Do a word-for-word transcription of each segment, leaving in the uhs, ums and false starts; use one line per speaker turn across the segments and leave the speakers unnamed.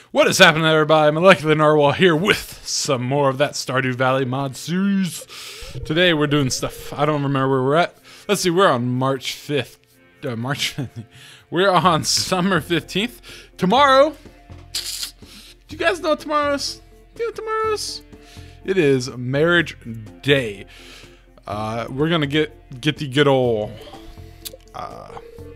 What is happening, everybody? MolecularNarwhal here with some more of that Stardew Valley mod series. Today we're doing stuff. I don't remember where we're at. Let's see, we're on March fifth. Uh, March fifth. We're on summer fifteenth. Tomorrow, do you guys know what tomorrow is? Do you know what tomorrow is? It is marriage day. Uh, we're gonna get get the good old, uh,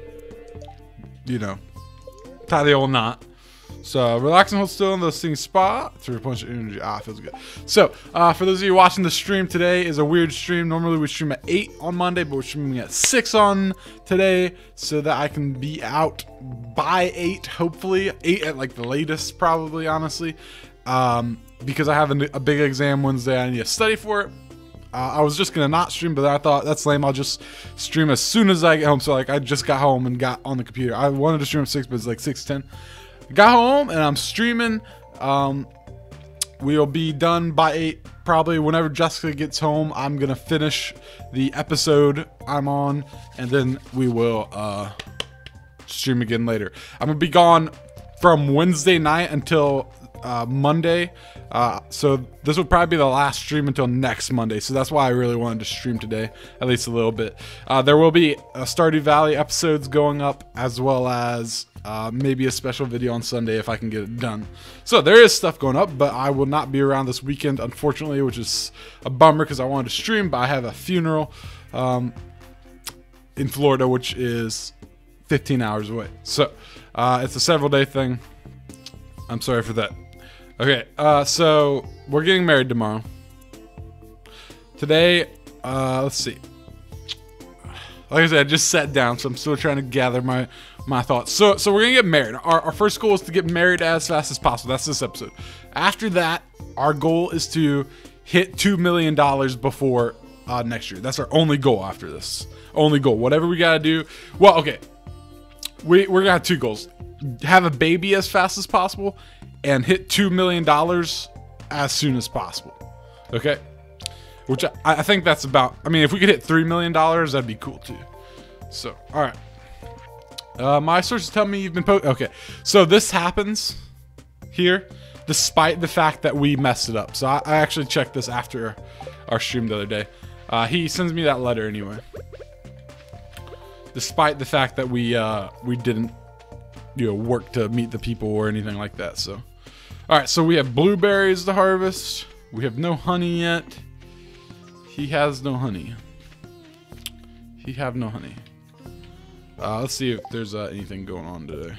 you know, tie the old knot. So relax and hold still in those things spot through a bunch of energy. Ah, feels good. So uh, for those of you watching the stream, today is a weird stream. Normally we stream at eight on Monday, but we're streaming at six on today so that I can be out by eight, hopefully. eight at like the latest, probably, honestly. Um, because I have a, a big exam Wednesday. I need to study for it. Uh, I was just going to not stream, but I thought, that's lame. I'll just stream as soon as I get home. So like I just got home and got on the computer. I wanted to stream at six, but it's like six ten. Got home and I'm streaming. Um, we'll be done by eight, probably whenever Jessica gets home. I'm gonna finish the episode I'm on, and then we will uh, stream again later. I'm gonna be gone from Wednesday night until uh, Monday, uh, so this will probably be the last stream until next Monday. So that's why I really wanted to stream today, at least a little bit. Uh, there will be uh, Stardew Valley episodes going up, as well as Uh, maybe a special video on Sunday if I can get it done. So there is stuff going up, but I will not be around this weekend, unfortunately, which is a bummer because I wanted to stream, but I have a funeral um, in Florida, which is fifteen hours away. So uh, it's a several day thing. I'm sorry for that. Okay, uh, so we're getting married tomorrow. Today, uh, let's see. Like I said, I just sat down, so I'm still trying to gather my my thoughts. So, so we're gonna get married. Our, our first goal is to get married as fast as possible. That's this episode. After that, our goal is to hit two million dollars before uh, next year. That's our only goal after this. Only goal. Whatever we gotta do. Well, okay. We we're gonna have two goals: have a baby as fast as possible, and hit two million dollars as soon as possible. Okay. Which I, I think that's about. I mean, if we could hit three million dollars, that'd be cool too. So, all right. Uh, my sources tell me you've been po- okay. So this happens here, despite the fact that we messed it up. So I, I actually checked this after our stream the other day. Uh, he sends me that letter anyway, despite the fact that we uh, we didn't, you know, work to meet the people or anything like that. So, all right. So we have blueberries to harvest. We have no honey yet. He has no honey. He have no honey. Uh, let's see if there's uh, anything going on today.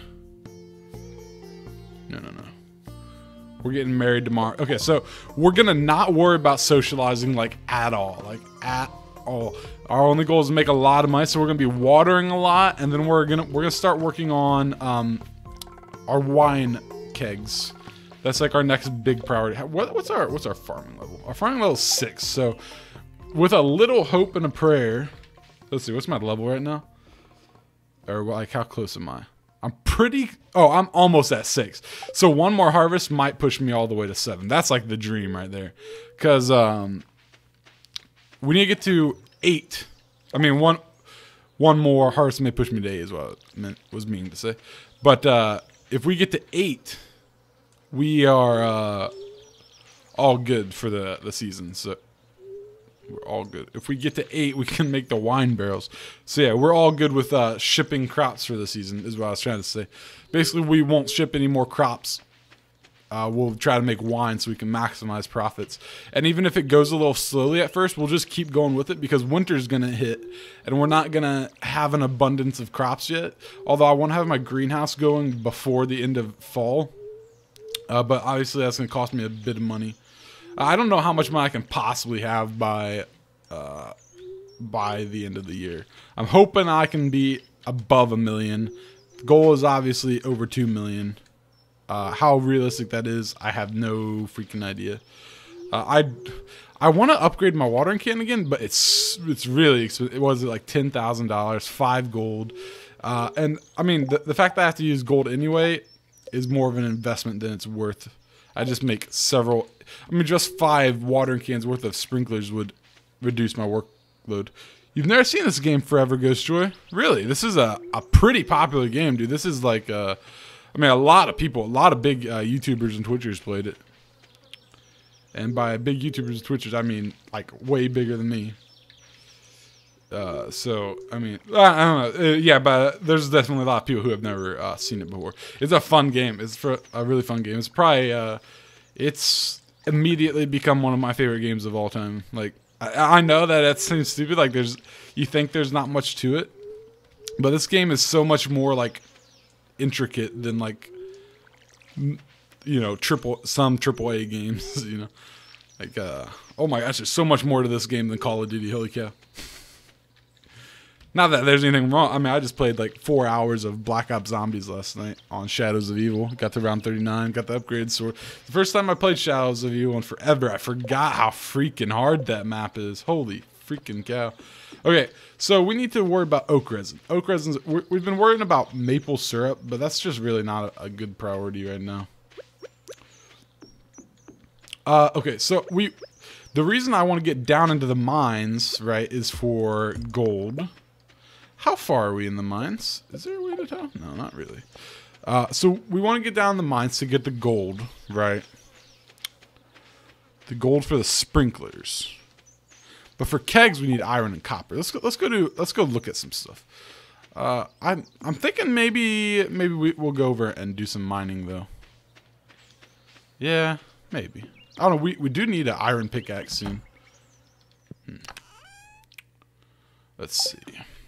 No, no, no. We're getting married tomorrow. Okay, so we're gonna not worry about socializing like at all, like at all. Our only goal is to make a lot of money, so we're gonna be watering a lot, and then we're gonna we're gonna start working on um, our wine kegs. That's like our next big priority. What, what's our what's our farming level? Our farming level is six. So with a little hope and a prayer, let's see. What's my level right now? Or like, how close am I? I'm pretty, oh, I'm almost at six. So one more harvest might push me all the way to seven. That's like the dream right there. Because um, we need to get to eight. I mean, one one more harvest may push me to eight is what I meant, was meaning to say. But uh, if we get to eight, we are uh, all good for the, the season. So we're all good. If we get to eight, we can make the wine barrels. So yeah, we're all good with uh, shipping crops for the season, is what I was trying to say. Basically, we won't ship any more crops. Uh, we'll try to make wine so we can maximize profits. And even if it goes a little slowly at first, we'll just keep going with it because winter's going to hit. And we're not going to have an abundance of crops yet. Although I want to have my greenhouse going before the end of fall. Uh, but obviously, that's going to cost me a bit of money. I don't know how much money I can possibly have by uh, by the end of the year. I'm hoping I can be above a million. The goal is obviously over two million. Uh, how realistic that is, I have no freaking idea. Uh, I I want to upgrade my watering can again, but it's it's really expensive. It was like ten thousand dollars, five gold, uh, and I mean the the fact that I have to use gold anyway is more of an investment than it's worth. I just make several. I mean, just five watering cans worth of sprinklers would reduce my workload. You've never seen this game, Forever Ghost Joy? Really? This is a, a pretty popular game, dude. This is like a, I mean, a lot of people, a lot of big uh, YouTubers and Twitchers played it. And by big YouTubers and Twitchers, I mean like way bigger than me. Uh, so, I mean, I don't know. Uh, yeah, but there's definitely a lot of people who have never uh, seen it before. It's a fun game. It's for a really fun game. It's probably, uh, it's immediately become one of my favorite games of all time. Like, I, I know that it seems stupid. Like, there's, you think there's not much to it. But this game is so much more, like, intricate than, like, you know, triple, some triple A games, you know. Like, uh, oh my gosh, there's so much more to this game than Call of Duty. Holy cow. Not that there's anything wrong. I mean, I just played like four hours of Black Ops Zombies last night on Shadows of Evil. Got to round thirty-nine, got the upgrade sword. The first time I played Shadows of Evil in forever, I forgot how freaking hard that map is. Holy freaking cow. Okay, so we need to worry about oak resin. Oak resin, we've been worrying about maple syrup, but that's just really not a, a good priority right now. Uh, okay, so we, the reason I want to get down into the mines, right, is for gold. How far are we in the mines? Is there a way to tell? No, not really. Uh, so we want to get down the mines to get the gold, right? The gold for the sprinklers. But for kegs, we need iron and copper. Let's go. Let's go do. Let's go look at some stuff. Uh, I'm. I'm thinking maybe. Maybe we, we'll go over and do some mining though. Yeah, maybe. I don't know. We we do need an iron pickaxe soon. Hmm. Let's see.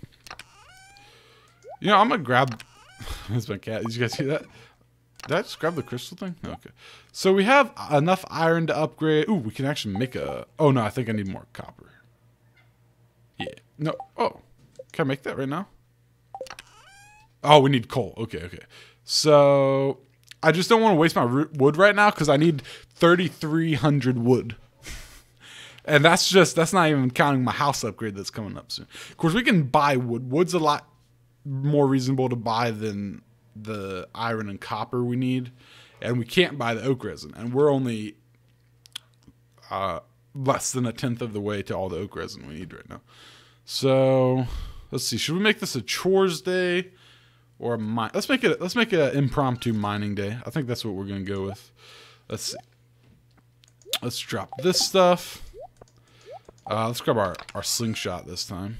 You know, I'm gonna grab. That's my cat. Did you guys see that? Did I just grab the crystal thing? Okay. So we have enough iron to upgrade. Ooh, we can actually make a. Oh no, I think I need more copper. Yeah. No. Oh, can I make that right now? Oh, we need coal. Okay, okay. So I just don't want to waste my wood right now because I need thirty-three hundred wood. And that's just, that's not even counting my house upgrade that's coming up soon. Of course, we can buy wood. Wood's a lot more reasonable to buy than the iron and copper we need. And we can't buy the oak resin. And we're only uh, less than a tenth of the way to all the oak resin we need right now. So, let's see. Should we make this a chores day? Or a mine? Let's make it, let's make it an impromptu mining day. I think that's what we're going to go with. Let's see. Let's drop this stuff. Uh, let's grab our, our slingshot this time.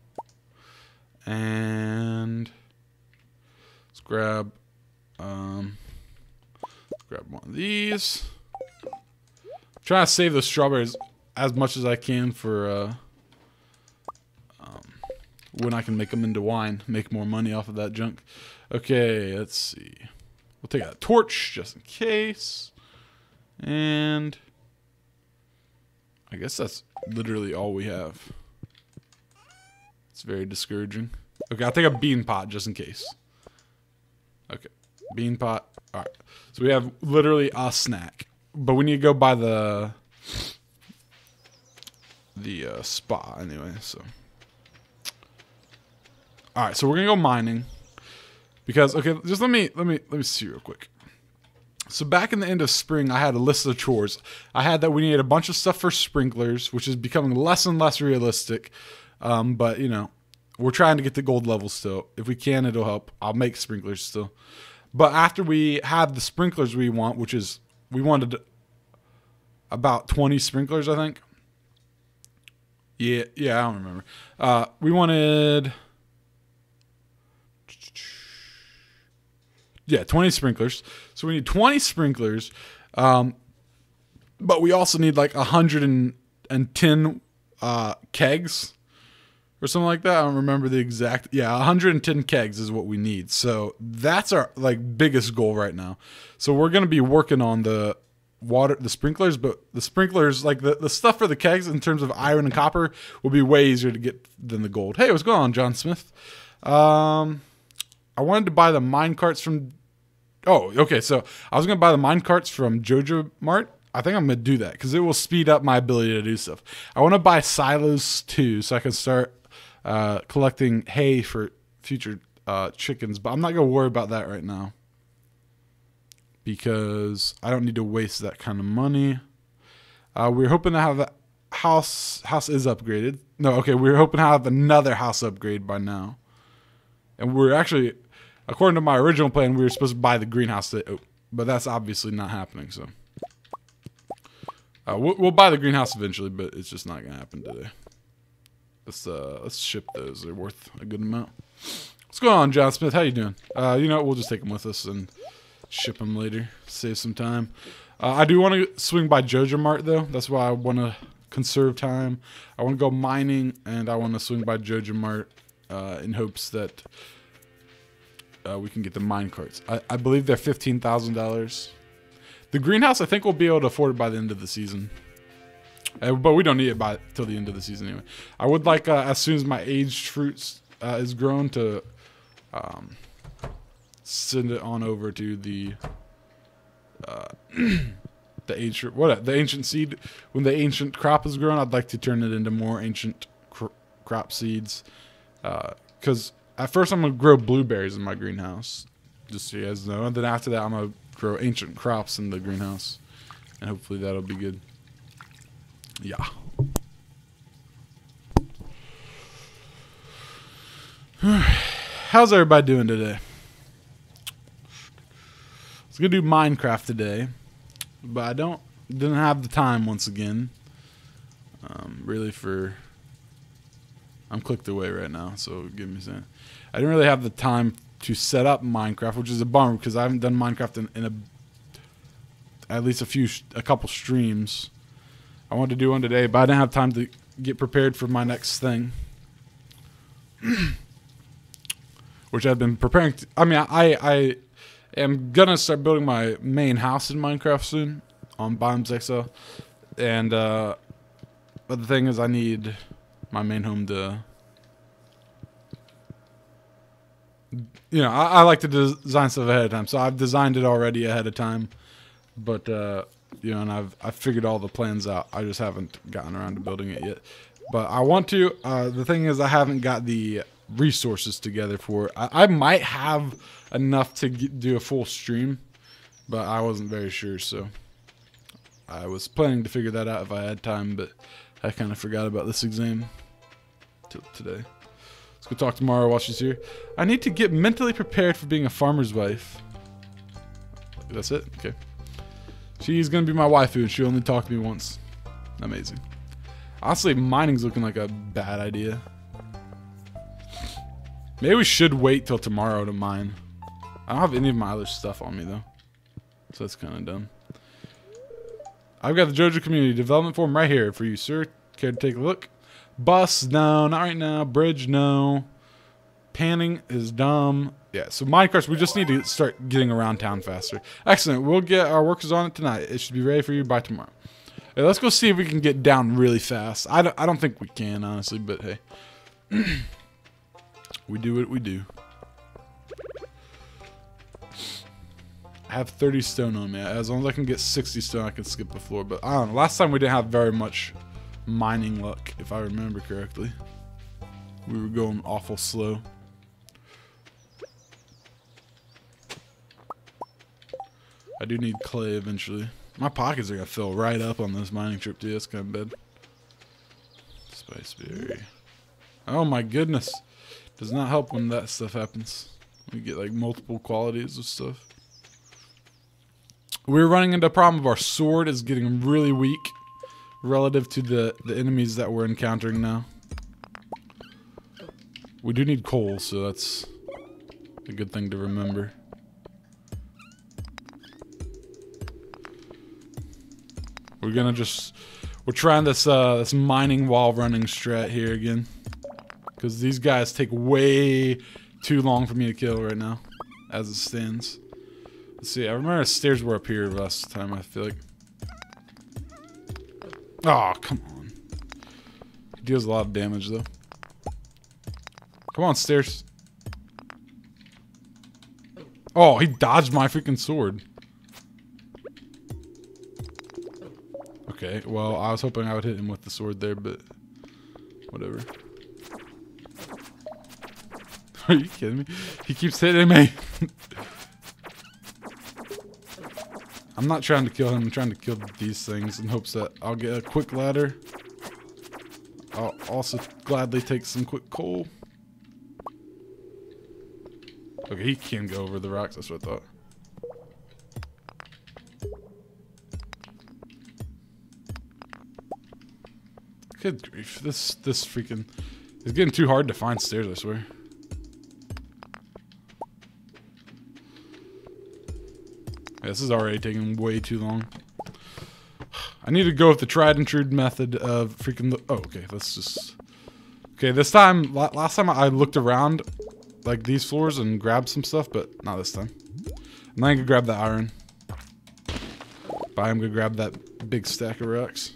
And let's grab um let's grab one of these. I'm trying to save the strawberries as much as I can for uh um, when I can make them into wine, make more money off of that junk. Okay, let's see. We'll take a torch just in case. And I guess that's literally all we have. It's very discouraging. Okay, I'll take a bean pot just in case. Okay, bean pot. All right, so we have literally a snack, but we need to go buy the the uh, spa anyway. So, all right, so we're gonna go mining because okay, just let me let me let me see real quick. So back in the end of spring, I had a list of chores. I had that we needed a bunch of stuff for sprinklers, which is becoming less and less realistic. Um, but, you know, we're trying to get the gold level still. If we can, it'll help. I'll make sprinklers still. But after we have the sprinklers we want, which is, we wanted about twenty sprinklers, I think. Yeah, yeah, I don't remember. Uh, we wanted... Yeah, twenty sprinklers. So we need twenty sprinklers. Um, but we also need like one hundred ten uh, kegs. Or something like that. I don't remember the exact. Yeah, one hundred ten kegs is what we need. So that's our like biggest goal right now. So we're gonna be working on the water, the sprinklers, but the sprinklers, like the, the stuff for the kegs in terms of iron and copper, will be way easier to get than the gold. Hey, what's going on, John Smith? Um, I wanted to buy the mine carts from. Oh, okay. So I was gonna buy the mine carts from Jojo Mart. I think I'm gonna do that because it will speed up my ability to do stuff. I want to buy silos too, so I can start. Uh, collecting hay for future uh, chickens, but I'm not gonna worry about that right now because I don't need to waste that kind of money. Uh, we're hoping to have the house house is upgraded. No, okay, we're hoping to have another house upgrade by now, and we're actually according to my original plan, we were supposed to buy the greenhouse today, oh, but that's obviously not happening. So uh, we'll, we'll buy the greenhouse eventually, but it's just not gonna happen today. Let's uh, let's ship those. They're worth a good amount. What's going on, John Smith? How you doing? Uh, you know, we'll just take them with us and ship them later. Save some time. Uh, I do want to swing by Jojo Mart though. That's why I want to conserve time. I want to go mining, and I want to swing by Jojo Mart uh, in hopes that uh, we can get the mine carts. I, I believe they're fifteen thousand dollars. The greenhouse, I think we'll be able to afford it by the end of the season. Uh, but we don't need it by till the end of the season anyway. I would like, uh, as soon as my aged fruits uh, is grown, to um, send it on over to the uh, the ancient what the ancient seed. When the ancient crop is grown, I'd like to turn it into more ancient cr crop seeds. Because uh, at first I'm gonna grow blueberries in my greenhouse, just so you guys know, and then after that I'm gonna grow ancient crops in the greenhouse, and hopefully that'll be good. Yeah. How's everybody doing today? I was gonna do Minecraft today, but I don't didn't have the time once again. Um, really for I'm clicked away right now, so give me a second. I didn't really have the time to set up Minecraft, which is a bummer because I haven't done Minecraft in, in a at least a few a couple streams. I wanted to do one today, but I didn't have time to get prepared for my next thing. Which I've been preparing to, I mean, I, I am going to start building my main house in Minecraft soon on Biomes X L. And, uh, but the thing is, I need my main home to, you know, I, I like to design stuff ahead of time. So I've designed it already ahead of time. But, uh, you know, and I've, I've figured all the plans out. I just haven't gotten around to building it yet. But I want to. Uh, the thing is, I haven't got the resources together for it. I, I might have enough to get, do a full stream, but I wasn't very sure. So I was planning to figure that out if I had time, but I kind of forgot about this exam till today. Let's go talk tomorrow while she's here. I need to get mentally prepared for being a farmer's wife. That's it? Okay. She's going to be my waifu, and she only talked to me once. Amazing. Honestly, mining's looking like a bad idea. Maybe we should wait till tomorrow to mine. I don't have any of my other stuff on me, though. So that's kind of dumb. I've got the JoJo Community Development Forum right here for you, sir. Care to take a look? Bus, no. Not right now. Bridge, no. Panning is dumb. Yeah, so minecarts, we just need to start getting around town faster. Excellent. We'll get our workers on it tonight. It should be ready for you by tomorrow. Hey, let's go see if we can get down really fast. I don't, I don't think we can, honestly, but hey. We do what we do. I have thirty stone on me. As long as I can get sixty stone, I can skip the floor. But I don't know. Last time we didn't have very much mining luck, if I remember correctly. We were going awful slow. I do need clay eventually. My pockets are gonna fill right up on this mining trip too. That's kind of bad. Spiceberry. Oh my goodness. Does not help when that stuff happens. We get like multiple qualities of stuff. We're running into a problem of our sword is getting really weak relative to the, the enemies that we're encountering now. We do need coal, so that's a good thing to remember. We're gonna just we're trying this uh, this mining while running strat here again, because these guys take way too long for me to kill right now, as it stands. Let's see. I remember the stairs were up here last time. I feel like. Oh, come on. He deals a lot of damage though. Come on, stairs. Oh, he dodged my freaking sword. Okay, well, I was hoping I would hit him with the sword there, but whatever. Are you kidding me? He keeps hitting me. I'm not trying to kill him. I'm trying to kill these things in hopes that I'll get a quick ladder. I'll also gladly take some quick coal. Okay, he can go over the rocks. That's what I thought. Good grief. This, this freaking... It's getting too hard to find stairs, I swear. Yeah, this is already taking way too long. I need to go with the tried and true method of freaking... The, oh, okay. Let's just... Okay, this time... Last time I looked around, like, these floors and grabbed some stuff, but not this time. And then I can grab the iron. But I'm gonna grab that big stack of rocks.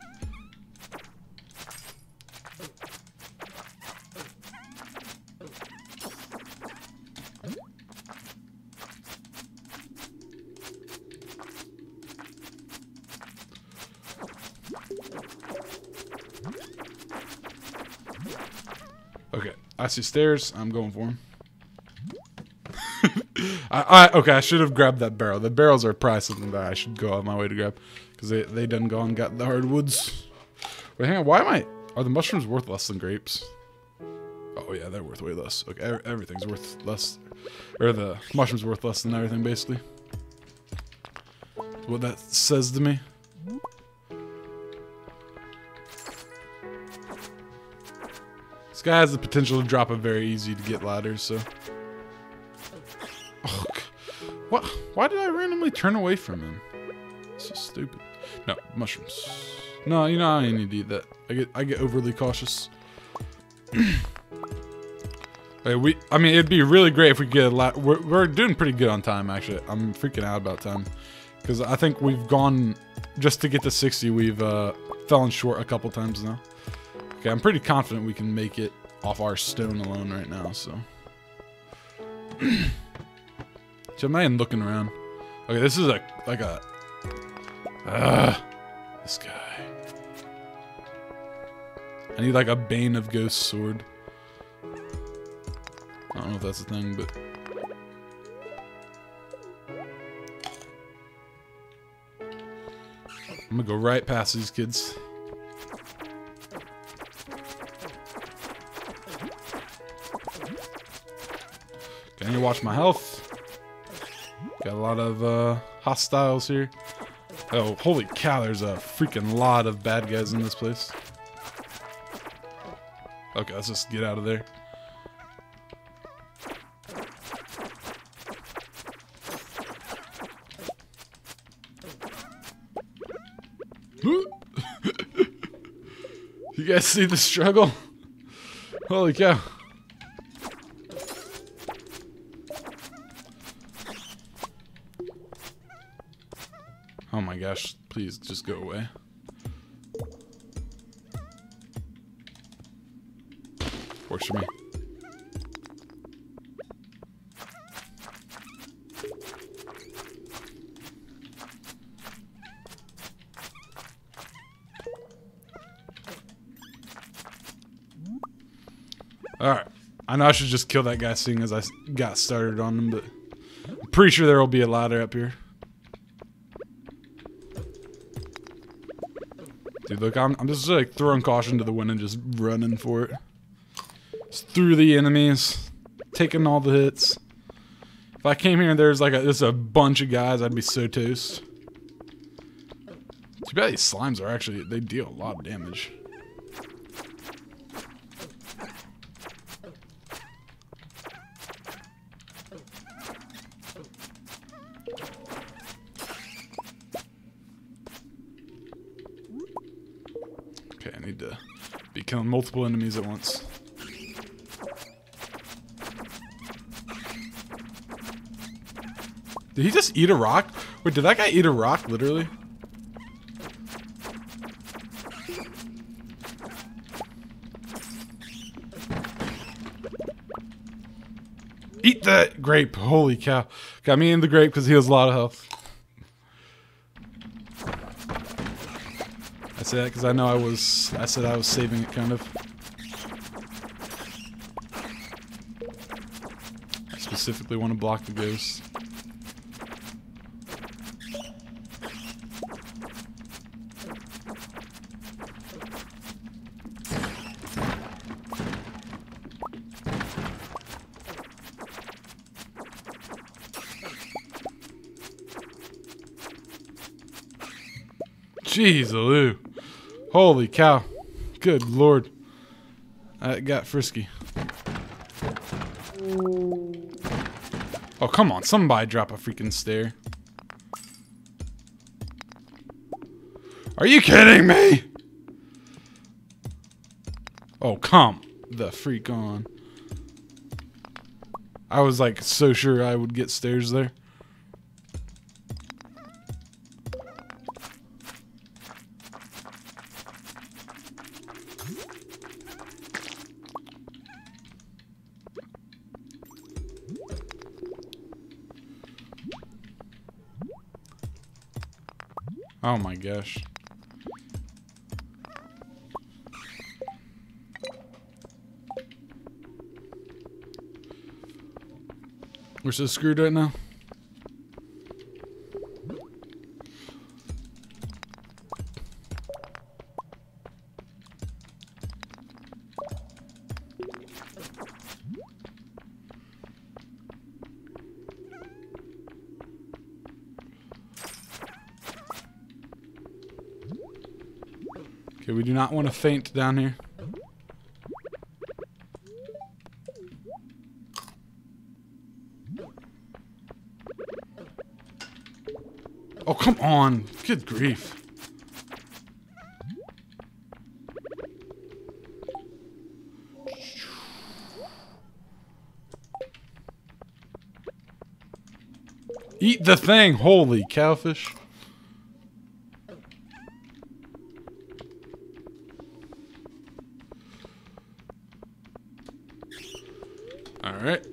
Okay, I see stairs. I'm going for them. I, I okay. I should have grabbed that barrel. The barrels are probably something that I should go on my way to grab because they they done gone and got the hardwoods. Wait, hang on. Why am I? Are the mushrooms worth less than grapes? Oh yeah, they're worth way less. Okay, everything's worth less, or the mushrooms worth less than everything basically. That's what that says to me. This guy has the potential to drop a very easy to get ladders, so. Oh, what? Why did I randomly turn away from him? This is stupid. No, mushrooms. No, you know I don't need to eat that. I get I get overly cautious. Hey, we, I mean, it'd be really great if we could get a lot. We're, we're doing pretty good on time, actually. I'm freaking out about time. Because I think we've gone, just to get to sixty, we've uh, fallen short a couple times now. Okay, I'm pretty confident we can make it off our stone alone right now, so. So I'm not even looking around. Okay, this is a, like a, uh, this guy. I need like a Bane of Ghosts sword. I don't know if that's a thing, but. I'm gonna go right past these kids. Okay, I need to watch my health. Got a lot of uh, hostiles here. Oh, holy cow, there's a freaking lot of bad guys in this place. Okay, let's just get out of there. You guys see the struggle? Holy cow. Oh my gosh, please just go away. Works for me. Alright. I know I should just kill that guy seeing as I got started on him, but I'm pretty sure there will be a ladder up here. Dude, look, I'm, I'm just like throwing caution to the wind and just running for it. Just through the enemies, taking all the hits. If I came here and there's like a, just a bunch of guys, I'd be so toast. Too bad these slimes are actually, they deal a lot of damage. Okay, I need to be killing multiple enemies at once. Did he just eat a rock? Wait, did that guy eat a rock, literally? Eat that grape. Holy cow. Got me in the grape because he has a lot of health. I say that because I know I was, I said I was saving it, kind of. I specifically want to block the ghost. Jeez, Lou. Holy cow. Good lord. That got frisky. Oh, come on. Somebody drop a freaking stair. Are you kidding me? Oh, come the freak on. I was like so sure I would get stairs there. Oh my gosh. We're so screwed right now. Okay, we do not want to faint down here. Oh, come on. Good grief. Eat the thing. Holy cowfish. All right.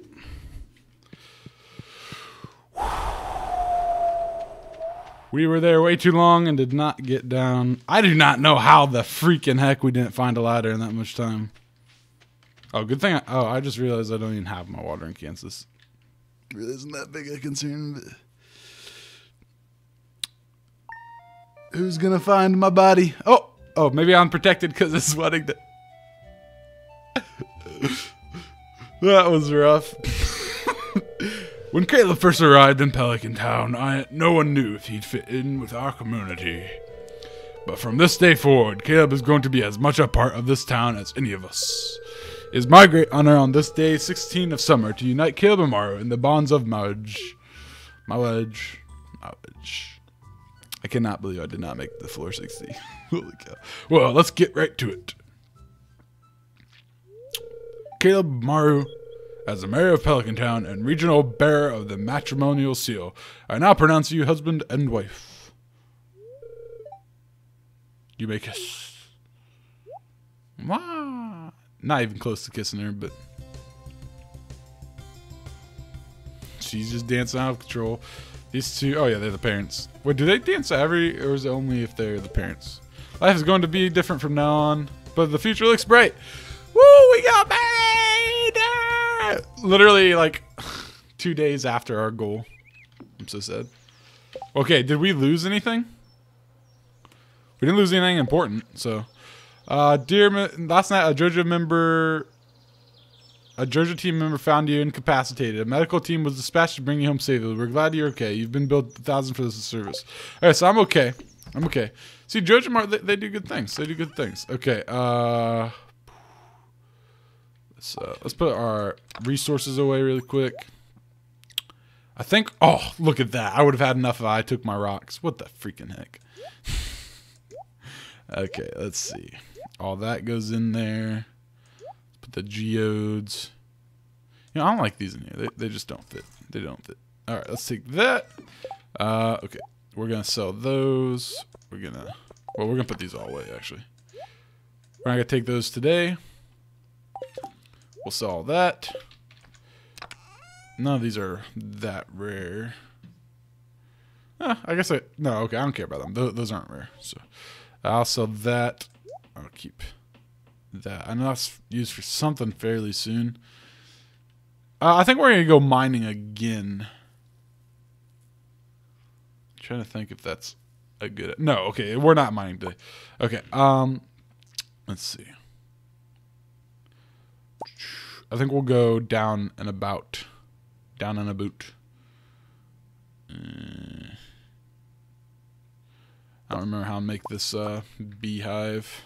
We were there way too long and did not get down. I do not know how the freaking heck we didn't find a ladder in that much time. Oh, good thing. I, oh, I just realized I don't even have my watering cans. This really isn't that big a concern. But who's gonna find my body? Oh, oh, maybe I'm protected because it's sweating. That was rough. When Caleb first arrived in Pelican Town, I, no one knew if he'd fit in with our community. But from this day forward, Caleb is going to be as much a part of this town as any of us. It is my great honor on this day, sixteenth of summer, to unite Caleb and Mario in the bonds of marriage. Marriage. Marriage. I cannot believe I did not make the floor sixty. Holy cow. Well, let's get right to it. Caleb Maru, as the mayor of Pelican Town and regional bearer of the matrimonial seal, I now pronounce you husband and wife. You may kiss. Mwah. Not even close to kissing her, but she's just dancing out of control. These two, oh yeah, they're the parents. Wait, do they dance every, or is it only if they're the parents? Life is going to be different from now on, but the future looks bright. Woo, we got married! Literally, like, two days after our goal. I'm so sad. Okay, did we lose anything? We didn't lose anything important, so. Uh, dear, last night a Georgia member, a Georgia team member found you incapacitated. A medical team was dispatched to bring you home safely. We're glad you're okay. You've been billed a thousand for this service. All right, so I'm okay. I'm okay. See, Georgia, Mar they, they do good things. They do good things. Okay. Uh, let's uh, let's put our resources away really quick. I think. Oh, look at that! I would have had enough if I took my rocks. What the freaking heck? Okay, let's see. All that goes in there. Put the geodes. You know, I don't like these in here. They, they just don't fit. They don't fit. All right, let's take that. Uh, okay, we're gonna sell those. We're gonna. Well, we're gonna put these all away. Actually, we're not gonna take those today. We'll sell all that. None of these are that rare. Eh, I guess I. No, okay, I don't care about them. Those, those aren't rare. So I'll sell that. I'll keep that. I know that's used for something fairly soon. Uh, I think we're gonna go mining again. I'm trying to think if that's a good. No, okay, we're not mining today. Okay, um, let's see. I think we'll go down and about, down and about. Uh, I don't remember how to make this uh, beehive.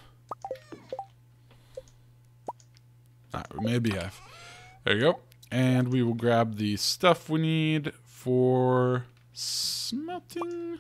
Alright, we made a beehive. There you go. And we will grab the stuff we need for smelting.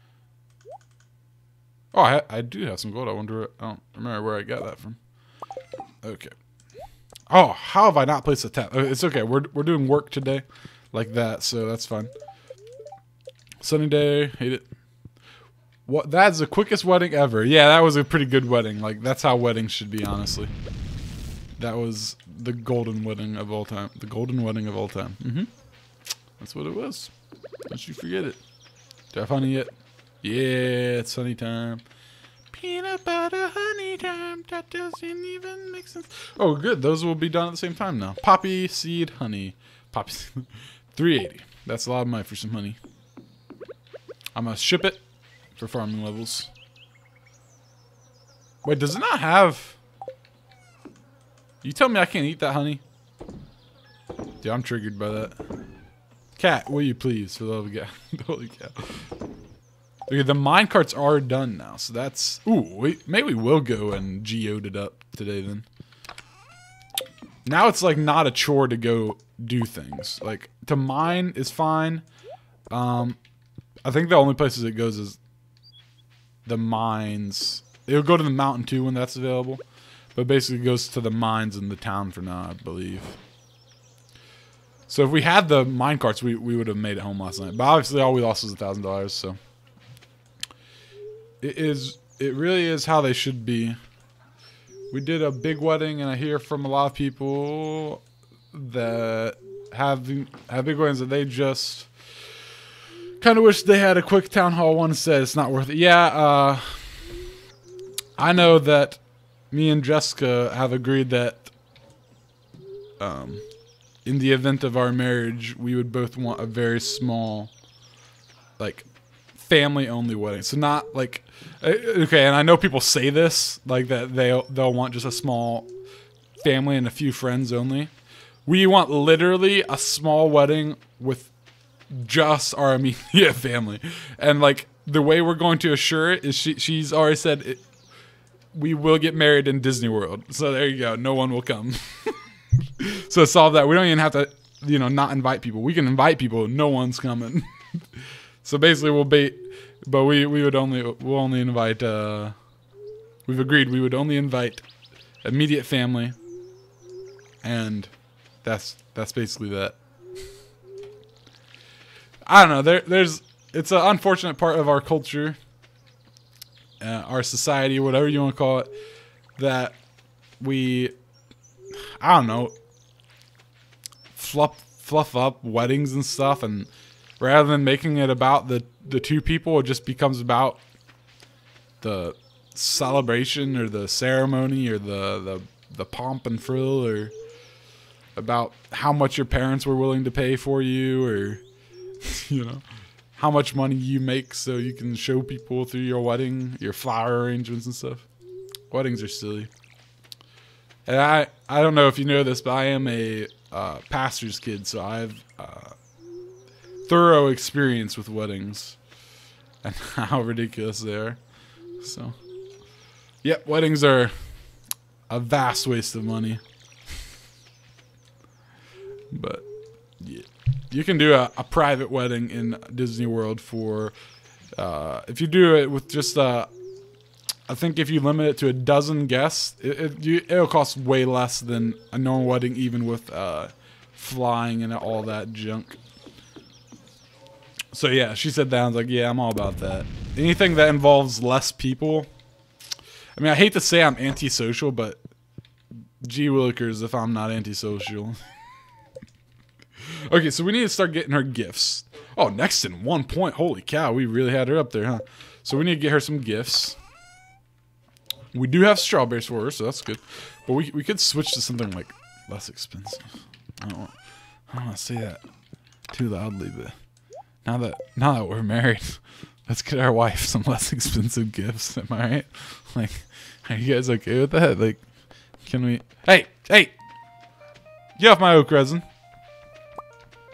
Oh, I, I do have some gold. I wonder. I don't remember where I got that from. Okay. Oh, how have I not placed a tap? It's okay. We're we're doing work today, like that, so that's fine. Sunny day. Hate it. What? That's the quickest wedding ever. Yeah, that was a pretty good wedding. Like that's how weddings should be, honestly. That was the golden wedding of all time. The golden wedding of all time. Mm-hmm. That's what it was. Don't you forget it. Do I have honey yet? Yeah, it's honey time. Peanut butter honey time. That doesn't even make sense. Oh, good. Those will be done at the same time now. Poppy seed honey. Poppy seed. three eighty. That's a lot of money for some honey. I'm going to ship it for farming levels. Wait, does it not have... You tell me I can't eat that honey? Dude, I'm triggered by that. Cat, will you please, for the love of God. Holy cow. Okay, the minecarts are done now, so that's... Ooh, we, maybe we will go and geode it up today then. Now it's like not a chore to go do things. Like, to mine is fine. Um, I think the only places it goes is the mines. It'll go to the mountain too when that's available. But basically it goes to the mines in the town for now, I believe. So if we had the minecarts, we, we would have made it home last night. But obviously all we lost was a thousand dollars, so... It is. It really is how they should be. We did a big wedding, and I hear from a lot of people that have have big weddings that they just kind of wish they had a quick town hall one instead. It's not worth it. Yeah, uh, I know that me and Jessica have agreed that um, in the event of our marriage, we would both want a very small, like, family-only wedding. So not like, okay, and I know people say this, like that they'll, they'll want just a small family and a few friends only. We want literally a small wedding with just our immediate family. And like, the way we're going to assure it is she, she's already said it, we will get married in Disney World. So there you go. No one will come. So solve that. We don't even have to, you know, not invite people. We can invite people. No one's coming. So basically we'll bait, but we, we would only, we'll only invite, uh, we've agreed we would only invite immediate family. And that's, that's basically that. I don't know. There, there's, it's an unfortunate part of our culture, uh, our society, whatever you want to call it, that we, I don't know, fluff, fluff up weddings and stuff, and rather than making it about the, the two people, it just becomes about the celebration or the ceremony or the, the, the pomp and frill, or about how much your parents were willing to pay for you, or, you know, how much money you make so you can show people through your wedding, your flower arrangements and stuff. Weddings are silly. And I, I don't know if you know this, but I am a uh, pastor's kid, so I have uh, thorough experience with weddings and how ridiculous they are. So, yep, weddings are a vast waste of money. But, yeah. You can do a, a private wedding in Disney World for, uh, if you do it with just, uh, I think if you limit it to a dozen guests, it, it, you, it'll cost way less than a normal wedding, even with uh, flying and all that junk. So yeah, she said that. I was like, yeah, I'm all about that. Anything that involves less people. I mean, I hate to say I'm antisocial, but gee willikers if I'm not antisocial. Okay, so we need to start getting her gifts. Oh, next in one point. Holy cow, we really had her up there, huh? So we need to get her some gifts. We do have strawberries for her, so that's good. But we, we could switch to something, like, less expensive. I don't want, I don't want to say that too loudly, but now that, now that we're married, let's get our wife some less expensive gifts. Am I right? Like, are you guys okay with that? Like, can we... Hey! Hey! Get off my oak resin.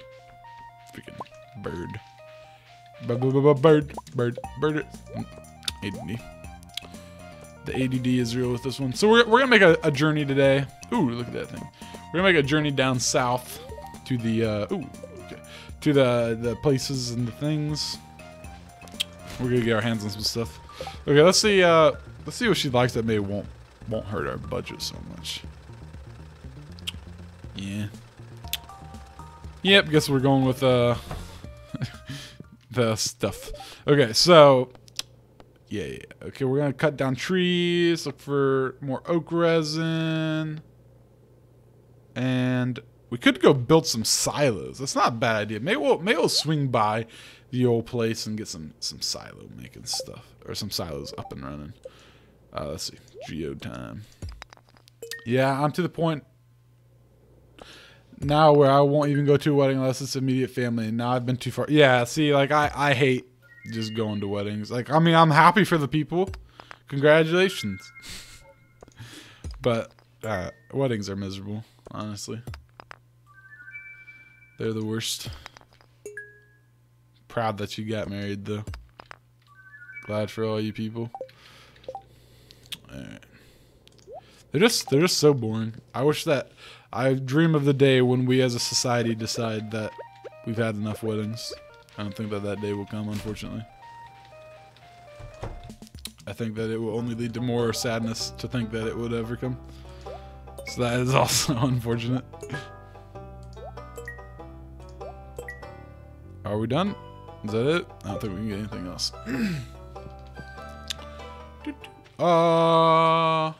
Freaking bird. Bird, bird, bird, bird. A D D. The A D D is real with this one. So we're, we're gonna make a, a journey today. Ooh, look at that thing. We're gonna make a journey down south to the uh, ooh, okay, to the the places and the things. We're gonna get our hands on some stuff. Okay, let's see. Uh, let's see what she likes that maybe won't won't hurt our budget so much. Yeah. Yep. Guess we're going with uh the stuff. Okay, so. Yeah, yeah. Okay, we're gonna cut down trees, look for more oak resin. And we could go build some silos. That's not a bad idea. Maybe we'll maybe we'll swing by the old place and get some some silo making stuff. Or some silos up and running. Uh, let's see. Geo time. Yeah, I'm to the point now where I won't even go to a wedding unless it's immediate family. And now I've been too far. Yeah, see, like I, I hate just going to weddings. Like, I mean, I'm happy for the people. Congratulations. But uh, weddings are miserable, honestly. They're the worst. Proud that you got married, though. Glad for all you people. Alright. They're just, they're just so boring. I wish that... I dream of the day when we as a society decide that we've had enough weddings. I don't think that that day will come, unfortunately. I think that it will only lead to more sadness to think that it would ever come. So that is also unfortunate. Are we done? Is that it? I don't think we can get anything else. uh...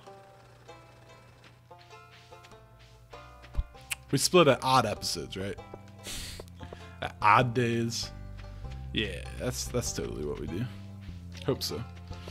We split at odd episodes, right? At odd days. Yeah, that's that's totally what we do. Hope so.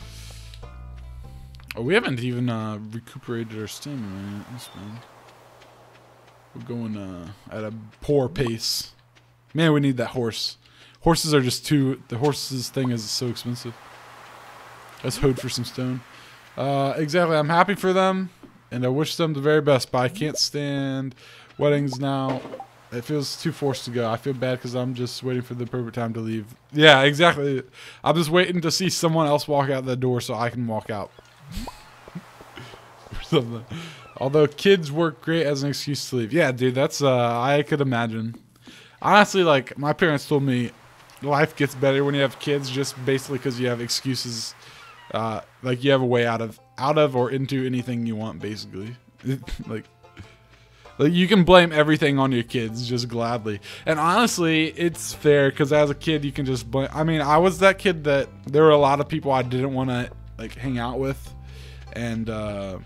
Oh, we haven't even uh, recuperated our stamina yet. That's fine. We're going uh, at a poor pace. Man, we need that horse. Horses are just too... The horses thing is so expensive. Let's hope for some stone. Uh, exactly. I'm happy for them, and I wish them the very best, but I can't stand weddings now. It feels too forced to go. I feel bad because I'm just waiting for the perfect time to leave. Yeah, exactly. I'm just waiting to see someone else walk out the door so I can walk out. Or something. Although kids work great as an excuse to leave. Yeah, dude, that's, uh, I could imagine. Honestly, like, my parents told me life gets better when you have kids just basically because you have excuses. Uh, like, you have a way out of, out of or into anything you want, basically. like... Like, you can blame everything on your kids just gladly. And honestly, it's fair because as a kid, you can just blame. I mean, I was that kid that there were a lot of people I didn't want to, like, hang out with. And, uh,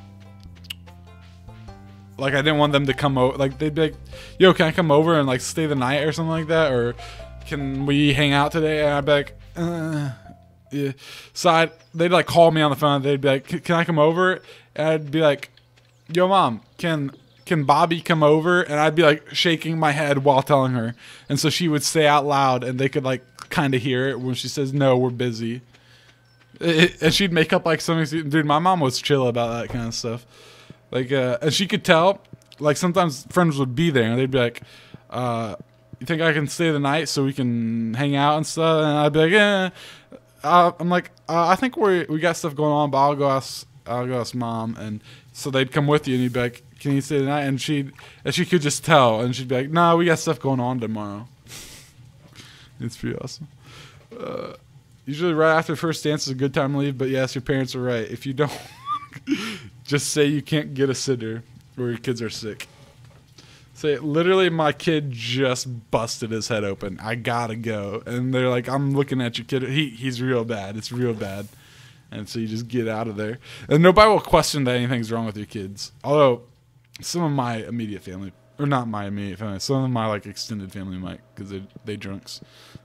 like, I didn't want them to come over. Like, they'd be like, yo, can I come over and, like, stay the night or something like that? Or can we hang out today? And I'd be like, uh, yeah. So I'd, they'd, like, call me on the phone. They'd be like, can I come over? And I'd be like, yo, mom, can... Can Bobby come over? And I'd be like shaking my head while telling her. And so she would say out loud and they could like kind of hear it when she says, no, we're busy. It, and she'd make up like something. Dude, my mom was chill about that kind of stuff. Like, uh, and she could tell, like sometimes friends would be there and they'd be like, uh, you think I can stay the night so we can hang out and stuff? And I'd be like, eh. Uh, I'm like, uh, I think we we got stuff going on, but I'll go ask, I'll go ask mom. And so they'd come with you and you'd be like, can you stay the night? And she and she could just tell. And she'd be like, no, we got stuff going on tomorrow. It's pretty awesome. Uh, usually right after first dance is a good time to leave. But yes, your parents are right. If you don't, just say you can't get a sitter or your kids are sick. Say, literally, my kid just busted his head open. I gotta go. And they're like, I'm looking at your kid. He He's real bad. It's real bad. And so you just get out of there. And nobody will question that anything's wrong with your kids. Although... some of my immediate family, or not my immediate family, some of my like extended family might, because they they drunks.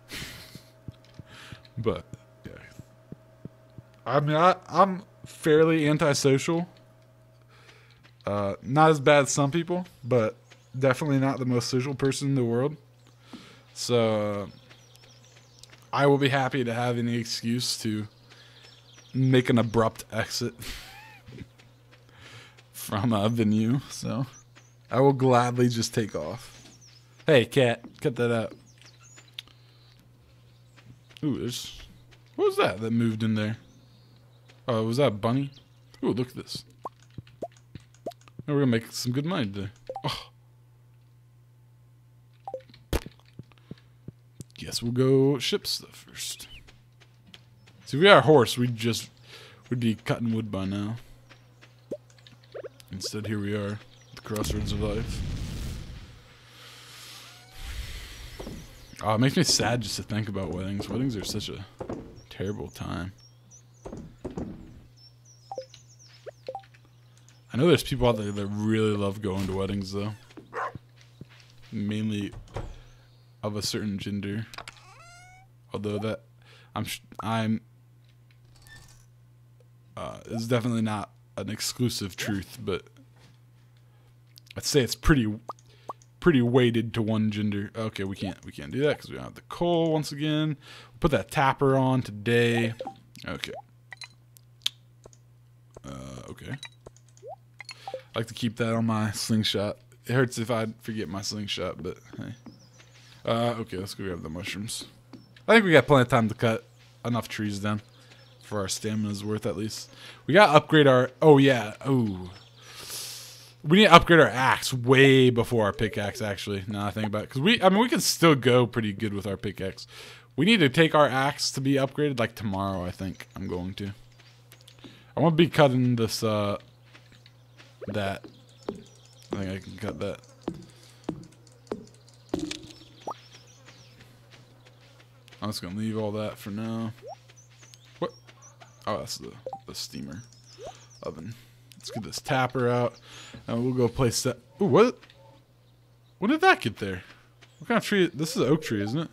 But yeah, I mean I I'm fairly antisocial. Uh, not as bad as some people, but definitely not the most social person in the world. So uh, I will be happy to have any excuse to make an abrupt exit from a venue, so I will gladly just take off. Hey, cat, cut that out. Ooh, there's... what was that that moved in there? Oh, was that a bunny? Ooh, look at this. Now we're gonna make some good money today. Oh. Guess we'll go ship stuff first. See, if we had a horse, we'd just we'd be cutting wood by now. Instead, here we are, at the crossroads of life. Oh, it makes me sad just to think about weddings. Weddings are such a terrible time. I know there's people out there that really love going to weddings, though. Mainly of a certain gender. Although that, I'm, I'm, uh, it's definitely not an exclusive truth, but I'd say it's pretty, pretty weighted to one gender. Okay, we can't, we can't do that because we don't have the coal once again. Put that tapper on today. Okay. Uh, okay. I like to keep that on my slingshot. It hurts if I forget my slingshot, but hey. Uh, okay, let's go grab the mushrooms. I think we got plenty of time to cut enough trees down for our stamina's worth, at least. We gotta upgrade our... Oh, yeah. Oh. We need to upgrade our axe way before our pickaxe, actually, now I think about it. Because we... I mean, we can still go pretty good with our pickaxe. We need to take our axe to be upgraded, like, tomorrow, I think. I'm going to. I won't be cutting this, uh... that. I think I can cut that. I'm just gonna leave all that for now. What? Oh, that's the, the steamer oven. Let's get this tapper out, and we'll go place that. Ooh, what? When did that get there? What kind of tree? This is an oak tree, isn't it?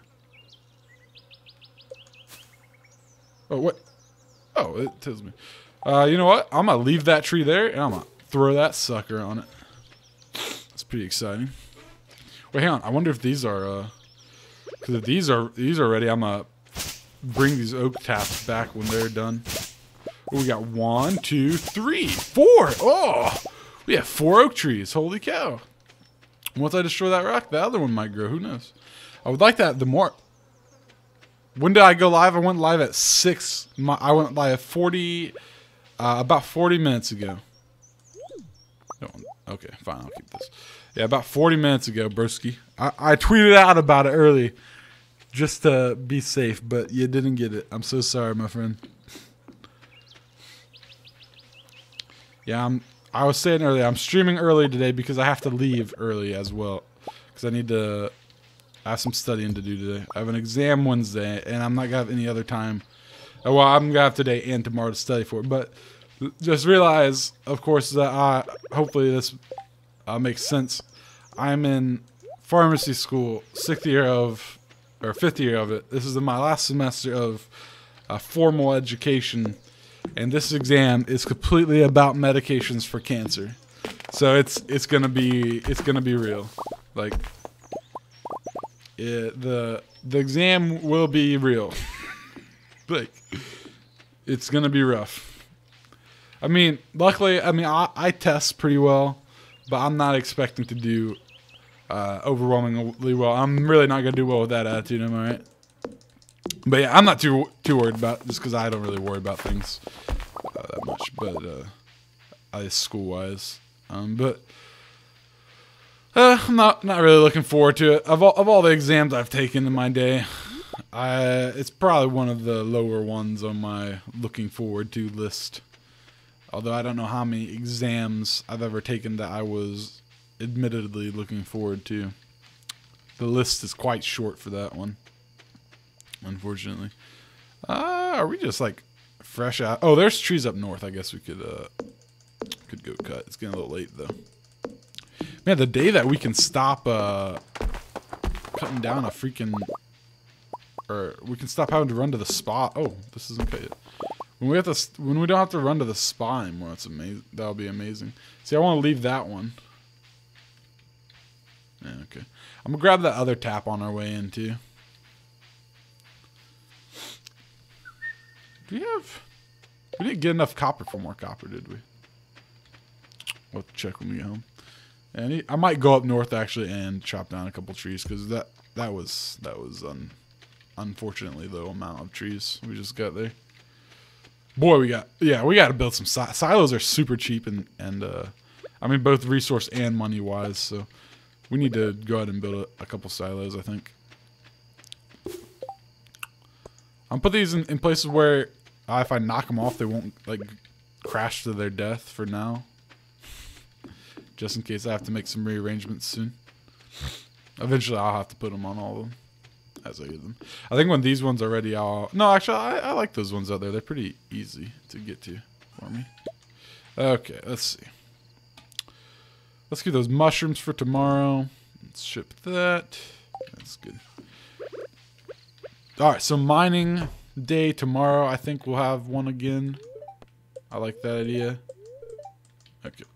Oh, what? Oh, it tells me. Uh, you know what? I'm gonna leave that tree there, and I'm gonna throw that sucker on it. That's pretty exciting. Wait, hang on. I wonder if these are. Uh, Because if these are these are ready, I'm gonna bring these oak taps back when they're done. Oh, we got one, two, three, four. Oh, we have four oak trees. Holy cow! Once I destroy that rock, the other one might grow. Who knows? I would like that. The more. When did I go live? I went live at six. My, I went live at forty, uh, about forty minutes ago. Okay, fine. I'll keep this. Yeah, about forty minutes ago, broski. I, I tweeted out about it early. Just to be safe, but you didn't get it. I'm so sorry, my friend. Yeah, I'm, I was saying earlier, I'm streaming early today because I have to leave early as well. Because I need to I have some studying to do today. I have an exam Wednesday, and I'm not going to have any other time. Well, I'm going to have today and tomorrow to study for it. But just realize, of course, that I, hopefully this uh, makes sense. I'm in pharmacy school, sixth year of... or fifth year of it. This is my last semester of uh, formal education, and this exam is completely about medications for cancer. So it's it's gonna be it's gonna be real. Like it, the the exam will be real. Like it's gonna be rough. I mean, luckily, I mean I, I test pretty well, but I'm not expecting to do Uh, overwhelmingly well. I'm really not gonna do well with that attitude, am I right? But yeah, I'm not too too worried about it, just because I don't really worry about things uh, that much. But uh, at least school wise, um, but uh, I'm not not really looking forward to it. Of all of all the exams I've taken in my day, I it's probably one of the lower ones on my looking forward to list. Although I don't know how many exams I've ever taken that I was admittedly looking forward to. The list is quite short for that one, unfortunately. Uh, are we just like fresh out? Oh, there's trees up north. I guess we could uh could go cut. It's getting a little late though. Man, the day that we can stop uh cutting down a freaking, or we can stop having to run to the spa. Oh, this isn't cut yet. When we have to, when we don't have to run to the spa anymore, that's amazing. That'll be amazing. See, I want to leave that one. Yeah, okay. I'm gonna grab that other tap on our way in too. Do we have? We didn't get enough copper for more copper, did we? We'll have to check when we get home. And he, I might go up north actually and chop down a couple trees because that that was that was un, unfortunately the amount of trees we just got there. Boy, we got yeah, we got to build some si silos. Are super cheap and and uh, I mean both resource and money wise. So we need to go ahead and build a, a couple silos. I think. I'll put these in, in places where uh, if I knock them off, they won't like crash to their death for now. Just in case I have to make some rearrangements soon. Eventually, I'll have to put them on all of them as I get them. I think when these ones are ready, I'll... No, actually, I, I like those ones out there. They're pretty easy to get to for me. Okay, let's see. Let's get those mushrooms for tomorrow. Let's ship that. That's good. Alright, so mining day tomorrow. I think we'll have one again. I like that idea. Okay.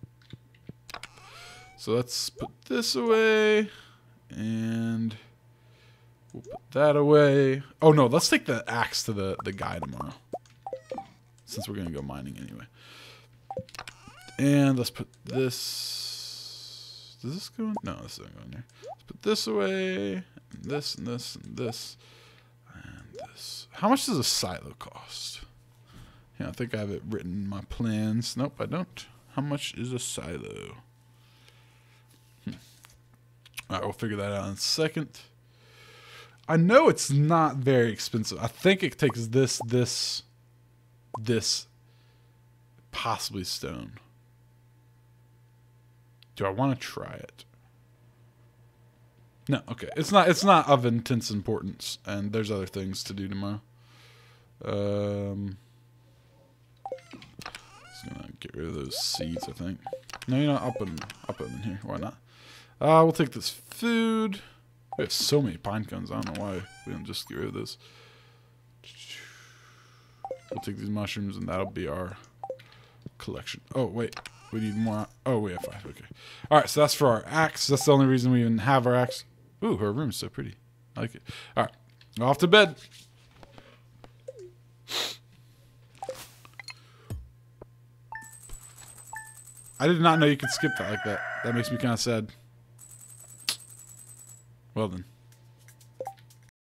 So let's put this away. And we'll put that away. Oh no, let's take the axe to the, the guy tomorrow. Since we're going to go mining anyway. And let's put this... Does this go in? No, this doesn't go in there. Let's put this away. And this and this and this. And this. How much does a silo cost? Yeah, I think I have it written in my plans. Nope, I don't. How much is a silo? Hmm. Alright, we'll figure that out in a second. I know it's not very expensive. I think it takes this, this, this, possibly stone. Do I want to try it? No, okay. It's not it's not of intense importance, and there's other things to do tomorrow. Um just gonna get rid of those seeds, I think. No, you know, I'll put them I'll put them in here. Why not? Uh we'll take this food. We have so many pine cones, I don't know why we don't just get rid of this. We'll take these mushrooms and that'll be our collection. Oh wait. We need more. Oh, we have five. Okay. All right. So that's for our axe. That's the only reason we even have our axe. Ooh, her room's so pretty. I like it. All right. Go off to bed. I did not know you could skip that like that. That makes me kind of sad. Well then.